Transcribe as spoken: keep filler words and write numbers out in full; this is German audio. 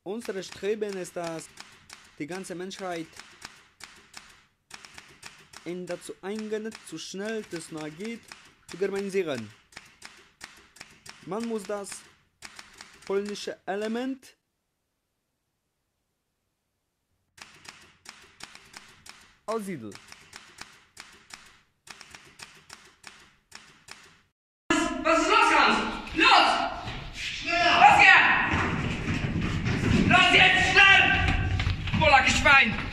Unser Streben ist das, die ganze Menschheit in dazu eingenet, so schnell das nur geht, zu germanisieren. Man muss das polnische Element aussiedeln. Was ist los, Hans? Los! Schneller! Los hier! Los jetzt, schnell! Polak, Schwein!